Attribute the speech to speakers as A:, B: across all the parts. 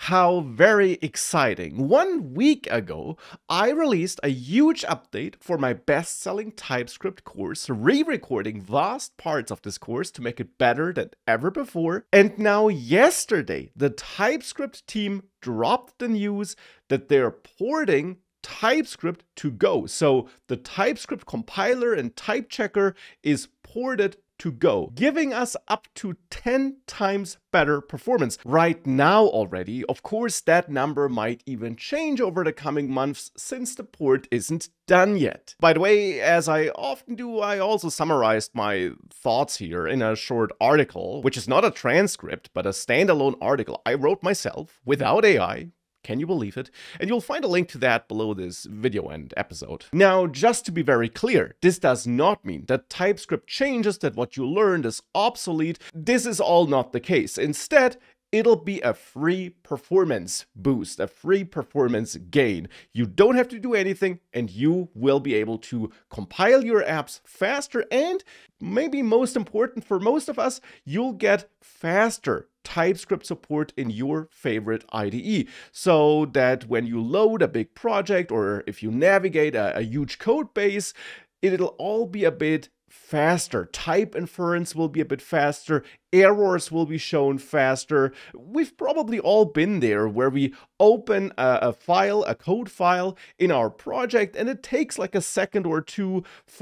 A: How very exciting. 1 week ago, I released a huge update for my best-selling TypeScript course, re-recording vast parts of this course to make it better than ever before. And now yesterday, the TypeScript team dropped the news that they're porting TypeScript to Go. So the TypeScript compiler and typechecker is ported to Go, giving us up to 10 times better performance. Right now already, of course, that number might even change over the coming months since the port isn't done yet. By the way, as I often do, I also summarized my thoughts here in a short article, which is not a transcript, but a standalone article I wrote myself without AI. Can you believe it? And you'll find a link to that below this video and episode. Now, just to be very clear, this does not mean that TypeScript changes, that what you learned is obsolete. This is all not the case. Instead, it'll be a free performance boost, a free performance gain. You don't have to do anything, and you will be able to compile your apps faster, and maybe most important for most of us, you'll get faster TypeScript support in your favorite IDE, so that when you load a big project or if you navigate a huge code base, it'll all be a bit faster. Type inference will be a bit faster. Errors will be shown faster. We've probably all been there where we open a file, a code file in our project, and it takes like a second or two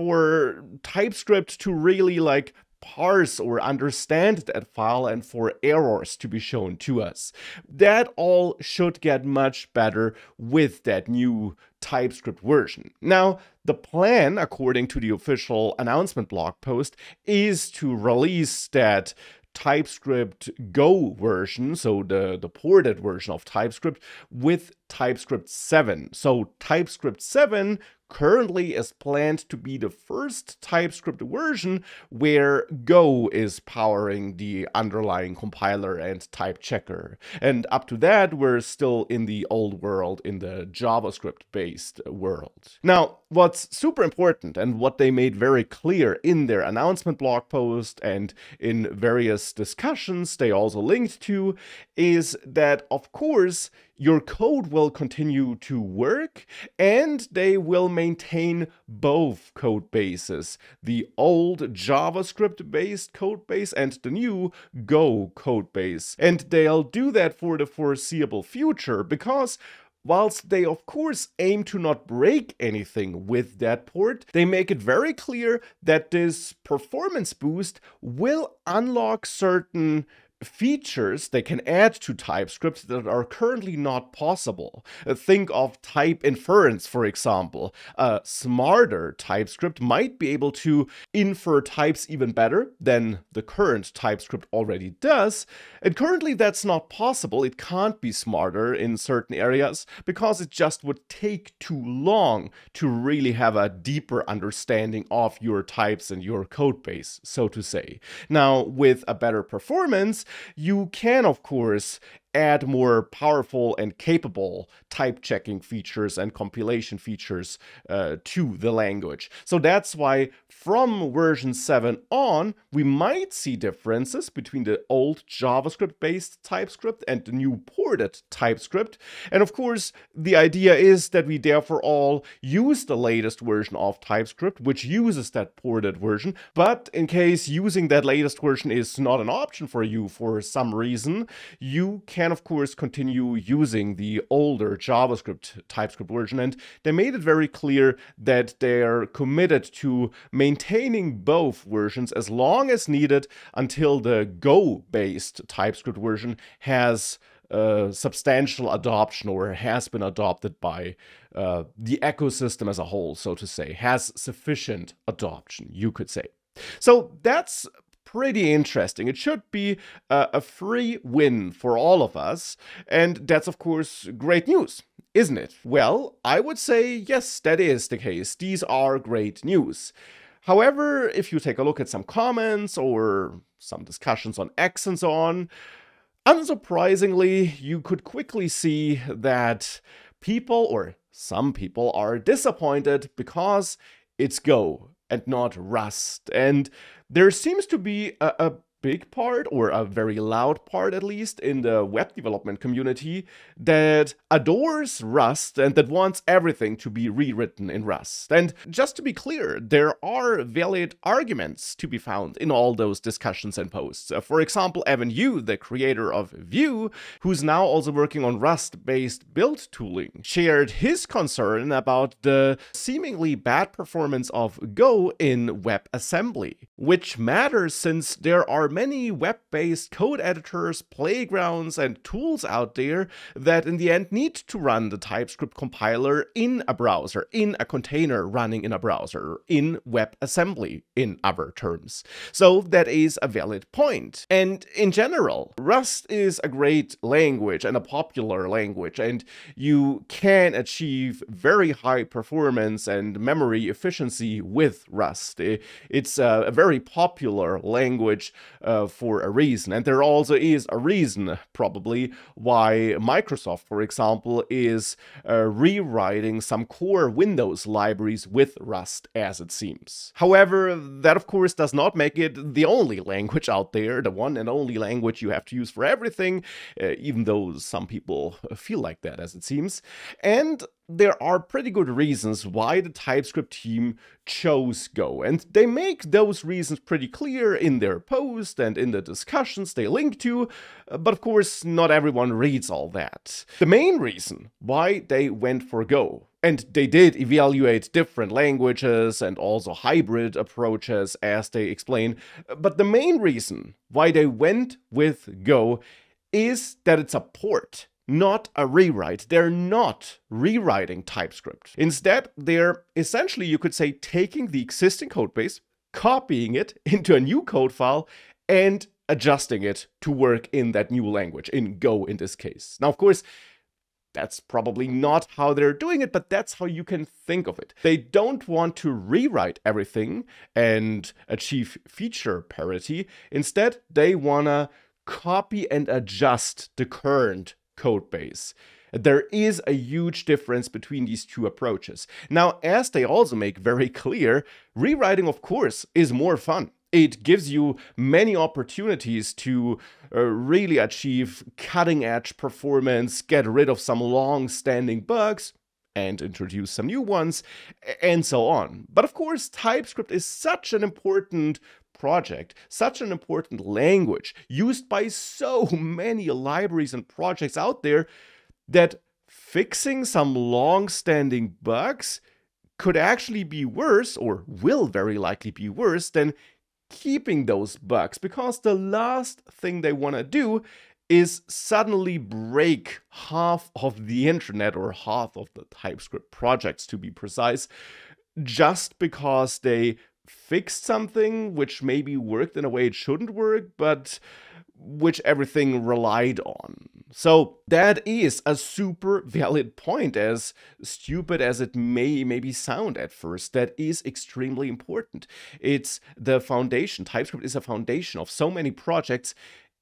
A: for TypeScript to really like parse or understand that file and for errors to be shown to us. That all should get much better with that new TypeScript version. Now, the plan, according to the official announcement blog post, is to release that TypeScript Go version, so the ported version of TypeScript, with TypeScript 7. So TypeScript 7 currently is planned to be the first TypeScript version where Go is powering the underlying compiler and typechecker. And up to that, we're still in the old world, in the JavaScript-based world. Now, what's super important and what they made very clear in their announcement blog post and in various discussions they also linked to is that, of course, your code will continue to work and they will maintain both code bases, the old JavaScript-based code base and the new Go code base. And they'll do that for the foreseeable future because whilst they of course aim to not break anything with that port, they make it very clear that this performance boost will unlock certain features they can add to TypeScript that are currently not possible. Think of type inference, for example. A smarter TypeScript might be able to infer types even better than the current TypeScript already does, and currently that's not possible. It can't be smarter in certain areas because it just would take too long to really have a deeper understanding of your types and your code base, so to say. Now, with a better performance, you can, of course, add more powerful and capable type checking features and compilation features to the language. So that's why from version 7 on, we might see differences between the old JavaScript-based TypeScript and the new ported TypeScript. And of course, the idea is that we therefore all use the latest version of TypeScript, which uses that ported version. But in case using that latest version is not an option for you for some reason, you can of course continue using the older JavaScript TypeScript version, and they made it very clear that they're committed to maintaining both versions as long as needed until the Go-based TypeScript version has substantial adoption or has been adopted by the ecosystem as a whole, so to say, has sufficient adoption, you could say. So that's pretty interesting. It should be a free win for all of us, and that's of course great news, isn't it? Well, I would say yes, that is the case. These are great news. However, if you take a look at some comments or some discussions on X and so on, unsurprisingly, you could quickly see that people, or some people, are disappointed because it's Go and not Rust. And there seems to be a big part, or a very loud part at least, in the web development community that adores Rust and that wants everything to be rewritten in Rust. And just to be clear, there are valid arguments to be found in all those discussions and posts. For example, Evan Yu, the creator of Vue, who's now also working on Rust-based build tooling, shared his concern about the seemingly bad performance of Go in WebAssembly, which matters since there are many web-based code editors, playgrounds, and tools out there that in the end need to run the TypeScript compiler in a browser, in a container running in a browser, in WebAssembly, in other terms. So that is a valid point. And in general, Rust is a great language and a popular language, and you can achieve very high performance and memory efficiency with Rust. It's a very popular language for a reason. And there also is a reason, probably, why Microsoft, for example, is rewriting some core Windows libraries with Rust, as it seems. However, that of course does not make it the only language out there, the one and only language you have to use for everything, even though some people feel like that, as it seems. And there are pretty good reasons why the TypeScript team chose Go, and they make those reasons pretty clear in their post and in the discussions they link to, but of course not everyone reads all that. The main reason why they went for Go, and they did evaluate different languages and also hybrid approaches as they explain, but the main reason why they went with Go is that it's a port, not a rewrite. They're not rewriting TypeScript. Instead, they're essentially, you could say, taking the existing codebase, copying it into a new code file, and adjusting it to work in that new language, in Go in this case. Now, of course, that's probably not how they're doing it, but that's how you can think of it. They don't want to rewrite everything and achieve feature parity. Instead, they wanna copy and adjust the current code base. There is a huge difference between these two approaches. Now, as they also make very clear, rewriting, of course, is more fun. It gives you many opportunities to really achieve cutting-edge performance, get rid of some long-standing bugs, and introduce some new ones, and so on. But of course, TypeScript is such an important project, such an important language, used by so many libraries and projects out there, that fixing some long-standing bugs could actually be worse, or will very likely be worse, than keeping those bugs, because the last thing they want to do is suddenly break half of the internet, or half of the TypeScript projects to be precise, just because they fixed something which maybe worked in a way it shouldn't work, but which everything relied on. So that is a super valid point, as stupid as it may maybe sound at first. That is extremely important. It's the foundation. TypeScript is a foundation of so many projects.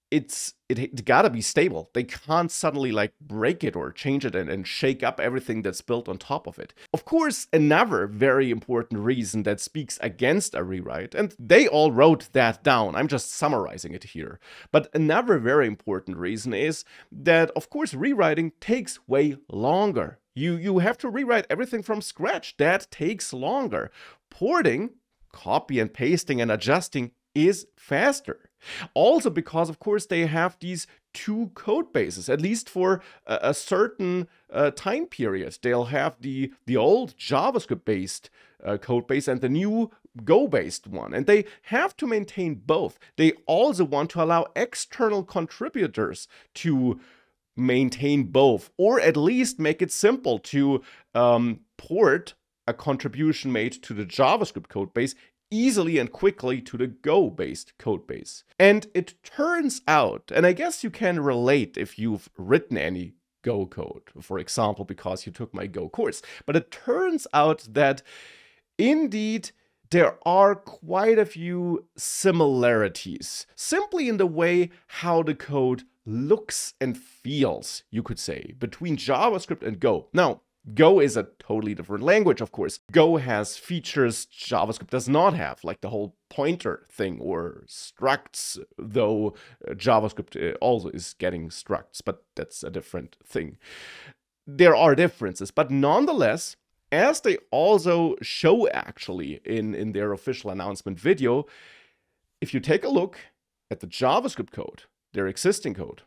A: It gotta be stable. They can't suddenly like break it or change it and shake up everything that's built on top of it. Of course, another very important reason that speaks against a rewrite, and they all wrote that down, I'm just summarizing it here, but another very important reason is that, of course, rewriting takes way longer. You have to rewrite everything from scratch. That takes longer. Porting, copy and pasting and adjusting, is faster. Also because, of course, they have these two code bases, at least for a certain time period. They'll have the old JavaScript-based code base and the new Go-based one, and they have to maintain both. They also want to allow external contributors to maintain both, or at least make it simple to port a contribution made to the JavaScript code base easily and quickly to the Go-based code base. And it turns out, and I guess you can relate if you've written any Go code, for example, because you took my Go course, but it turns out that indeed there are quite a few similarities, simply in the way how the code looks and feels, you could say, between JavaScript and Go. Now, Go is a totally different language, of course. Go has features JavaScript does not have, like the whole pointer thing or structs, though JavaScript also is getting structs, but that's a different thing. There are differences, but nonetheless, as they also show actually in their official announcement video, if you take a look at the JavaScript code, their existing code,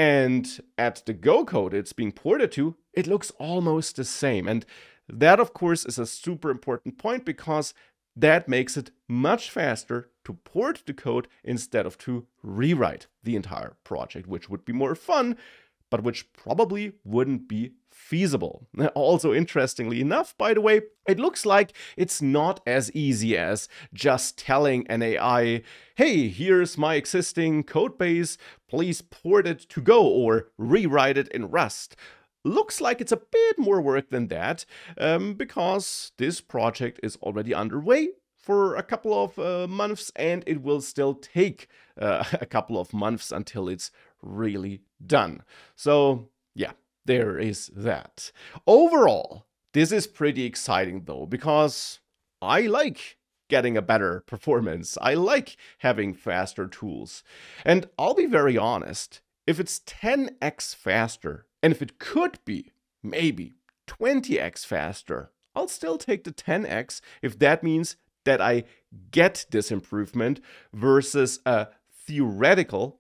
A: and at the Go code it's being ported to, it looks almost the same. And that, of course, is a super important point because that makes it much faster to port the code instead of to rewrite the entire project, which would be more fun, but which probably wouldn't be feasible. Also, interestingly enough, by the way, it looks like it's not as easy as just telling an AI, hey, here's my existing code base, please port it to Go or rewrite it in Rust. Looks like it's a bit more work than that, because this project is already underway for a couple of months, and it will still take a couple of months until it's really done. So yeah, there is that. Overall, this is pretty exciting though, because I like getting a better performance. I like having faster tools. And I'll be very honest, if it's 10x faster, and if it could be maybe 20x faster, I'll still take the 10x if that means that I get this improvement versus a theoretical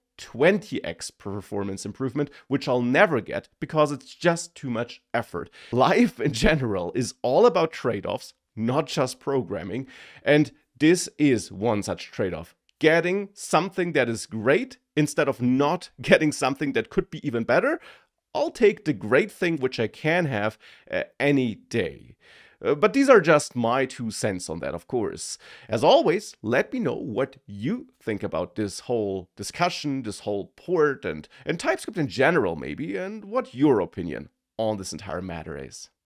A: 20x performance improvement, which I'll never get because it's just too much effort. Life in general is all about trade-offs, not just programming, and this is one such trade-off. Getting something that is great instead of not getting something that could be even better. I'll take the great thing which I can have any day. But these are just my 2 cents on that, of course. As always, let me know what you think about this whole discussion, this whole port, and TypeScript in general, maybe, and what your opinion on this entire matter is.